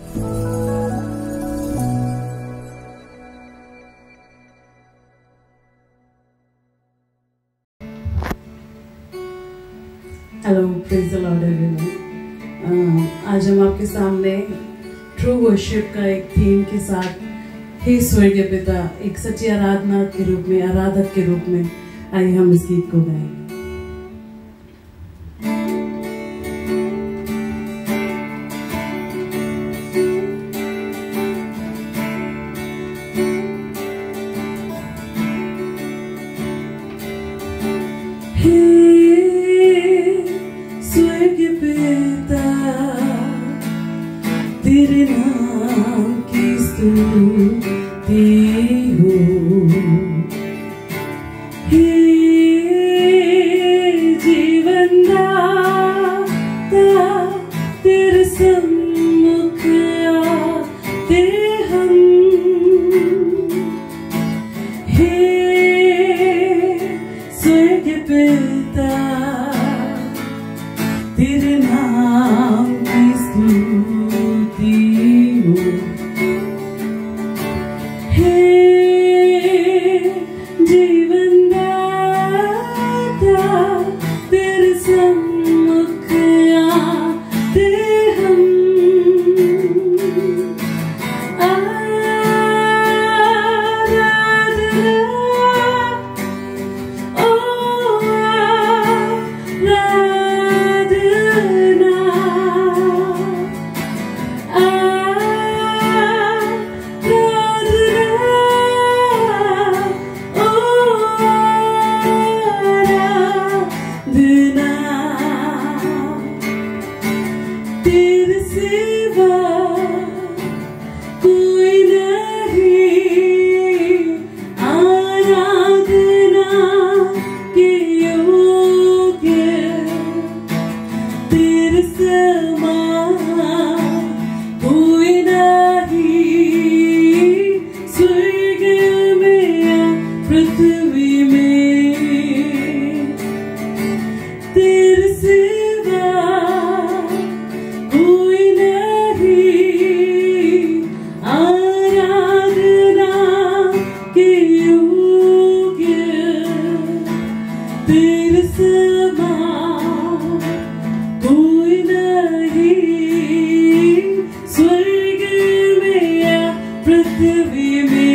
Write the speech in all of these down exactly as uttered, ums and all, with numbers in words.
Hello, praise the lord everyone. आज हम आपके सामने ट्रू वर्शिप का एक थीम के साथ, हे स्वर्गीय पिता, एक सच्ची आराधना के रूप में, आराधक के रूप में आइए हम इस गीत को गाएं। तेरे नाम की स्तुति हो, हे जीवन दाता, तेरे सम्मुख आते हम, हे स्वर्गीय पिता, तेरे नाम की स्तुति हो, हे जीवन दाता, तेरे सम्मुख आते हम, आराधना, ओ आराधना, तेरे सिवा कोई नहीं, आराधना के योग्य, तेरे समान कोई नहीं, स्वर्ग में या पृथ्वी में, तेरे सिवा कोई नहीं, आराधना के योग्य, तेरे समान कोई नहीं, स्वर्ग में या पृथ्वी में,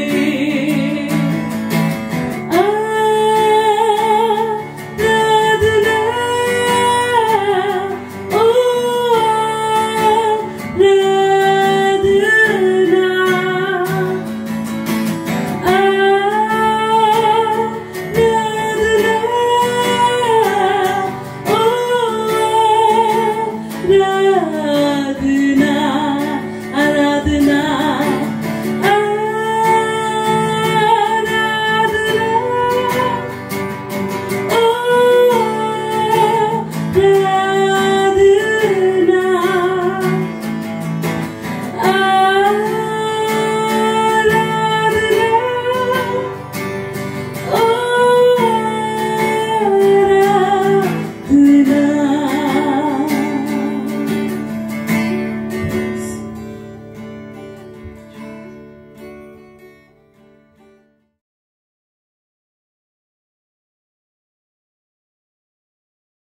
आराधना, ओ आराधना, आराधना, ओ आराधना, आराधना।